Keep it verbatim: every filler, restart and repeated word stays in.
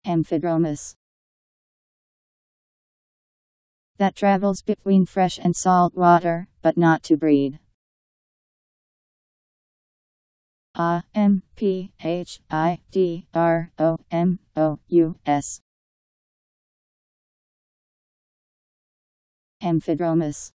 Amphidromous. That travels between fresh and salt water, but not to breed. A M P H I D R O M O U S. Amphidromous.